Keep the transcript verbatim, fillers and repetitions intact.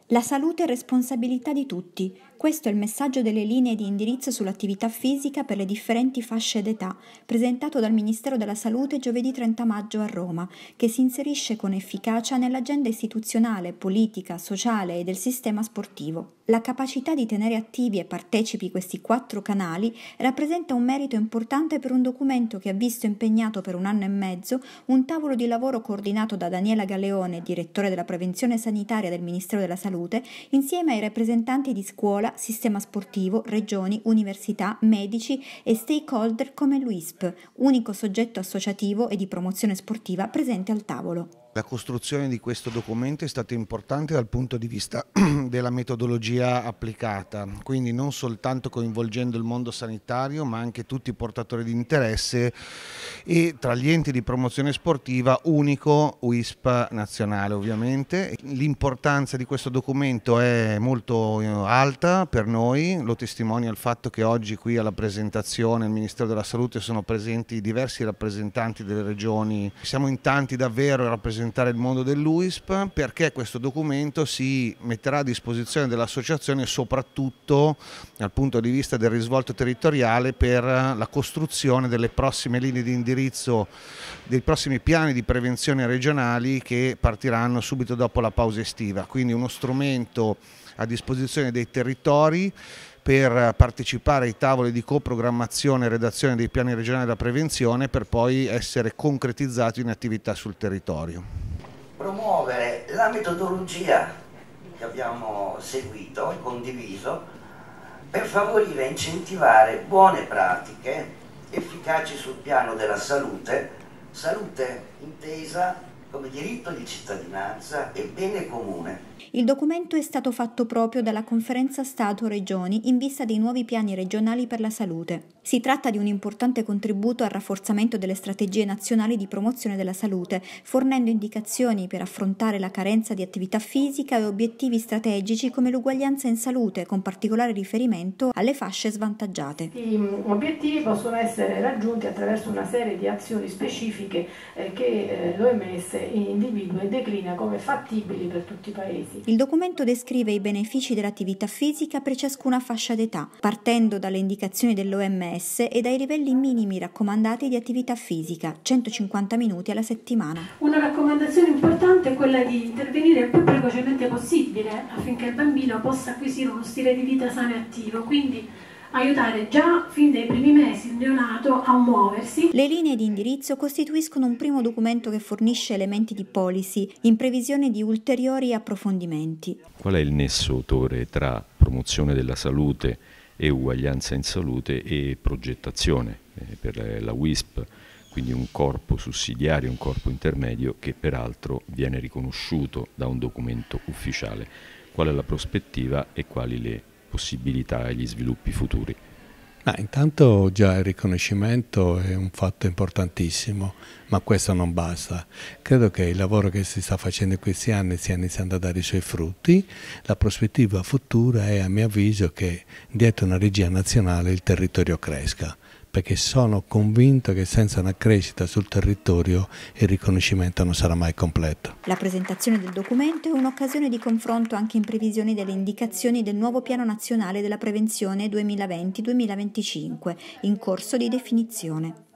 La salute è responsabilità di tutti. Questo è il messaggio delle linee di indirizzo sull'attività fisica per le differenti fasce d'età, presentato dal Ministero della Salute giovedì trenta maggio a Roma, che si inserisce con efficacia nell'agenda istituzionale, politica, sociale e del sistema sportivo. La capacità di tenere attivi e partecipi questi quattro canali rappresenta un merito importante per un documento che ha visto impegnato per un anno e mezzo un tavolo di lavoro coordinato da Daniela Galeone, direttore della prevenzione sanitaria del Ministero della Salute, insieme ai rappresentanti di scuola, sistema sportivo, regioni, università, medici e stakeholder come l'U I S P, unico soggetto associativo e di promozione sportiva presente al tavolo. La costruzione di questo documento è stata importante dal punto di vista della metodologia applicata, quindi non soltanto coinvolgendo il mondo sanitario ma anche tutti i portatori di interesse e tra gli enti di promozione sportiva unico U I S P nazionale ovviamente. L'importanza di questo documento è molto alta per noi, lo testimonia il fatto che oggi qui alla presentazione al Ministero della Salute sono presenti diversi rappresentanti delle regioni, siamo in tanti davvero a rappresentare il mondo dell'U I S P, perché questo documento si metterà a disposizione dell'associazione soprattutto dal punto di vista del risvolto territoriale per la costruzione delle prossime linee di indirizzo, dei prossimi piani di prevenzione regionali che partiranno subito dopo la pausa estiva, quindi uno strumento a disposizione dei territori per partecipare ai tavoli di coprogrammazione e redazione dei piani regionali della prevenzione per poi essere concretizzati in attività sul territorio. Promuovere la metodologia che abbiamo seguito e condiviso per favorire e incentivare buone pratiche efficaci sul piano della salute, salute intesa come diritto di cittadinanza e bene comune. Il documento è stato fatto proprio dalla Conferenza Stato-Regioni in vista dei nuovi piani regionali per la salute. Si tratta di un importante contributo al rafforzamento delle strategie nazionali di promozione della salute, fornendo indicazioni per affrontare la carenza di attività fisica e obiettivi strategici come l'uguaglianza in salute, con particolare riferimento alle fasce svantaggiate. Gli obiettivi possono essere raggiunti attraverso una serie di azioni specifiche eh, che eh, l'O M S individua e declina come fattibili per tutti i paesi. Il documento descrive i benefici dell'attività fisica per ciascuna fascia d'età, partendo dalle indicazioni dell'O M S e dai livelli minimi raccomandati di attività fisica, centocinquanta minuti alla settimana. Una raccomandazione importante è quella di intervenire il più precocemente possibile affinché il bambino possa acquisire uno stile di vita sano e attivo, quindi aiutare già fin dai primi mesi il neonato a muoversi. Le linee di indirizzo costituiscono un primo documento che fornisce elementi di policy in previsione di ulteriori approfondimenti. Qual è il nesso autore tra promozione della salute e uguaglianza in salute e progettazione eh, per la U I S P, quindi un corpo sussidiario, un corpo intermedio che peraltro viene riconosciuto da un documento ufficiale. Qual è la prospettiva e quali le possibilità e gli sviluppi futuri? Ah, intanto già il riconoscimento è un fatto importantissimo, ma questo non basta. Credo che il lavoro che si sta facendo in questi anni stia iniziando a dare i suoi frutti. La prospettiva futura è, a mio avviso, che dietro una regia nazionale il territorio cresca, perché sono convinto che senza una crescita sul territorio il riconoscimento non sarà mai completo. La presentazione del documento è un'occasione di confronto anche in previsione delle indicazioni del nuovo Piano Nazionale della Prevenzione duemilaventi duemilaventicinque, in corso di definizione.